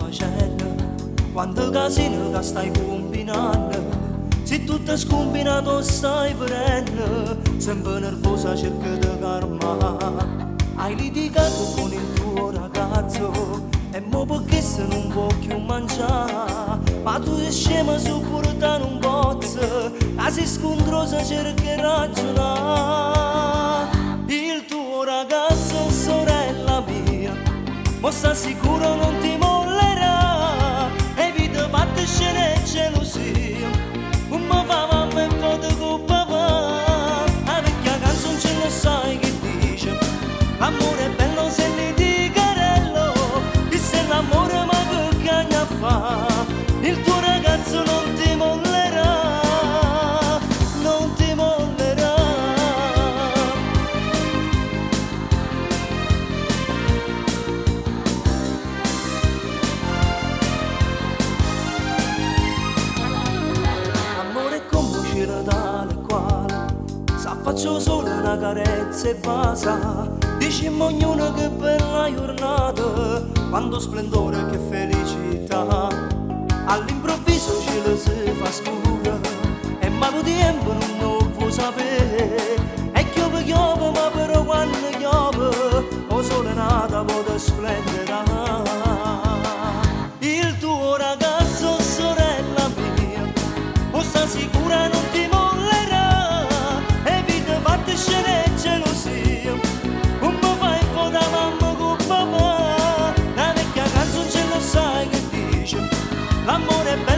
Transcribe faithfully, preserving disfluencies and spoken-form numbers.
facendo, quanto casino che stai combinando. Se tutto è scombinato stai venendo, sempre nervosa cerca di calmare. Hai litigato con il tuo ragazzo e mo perché se non può più mangiare. Ma tu sei scema su portare un bozzo, la sei scontrosa cerca di ragionare. Il tuo ragazzo, sorella mia, mo sta sicuro non ti mollerà. Evita fatte scene e gelosia, un mo fa mamma e foto con papà. La vecchia canzoncina sai che dice: l'amore è bello se litigarello, questo è l'amore ma che cagna fa. Il tuo ragazzo non ti mollerà, non ti mollerà. Amore è come un giro tale quale, sa faccio solo una carezza e basa. Dicimmo ognuno che bella giornata, quando splendore che felicità. All'improvviso cielo si fa scuro e malo tempo non lo può sapere. E chiove chiove ma però quando chiove o sole nata può splenderà. Il tuo ragazzo, sorella mia, o sta sicura non ti mollerà. Evita fatte scene e gelosia, un po' fai foto mamma con papà. La vecchia canzoncella sai che dice: l'amore è bello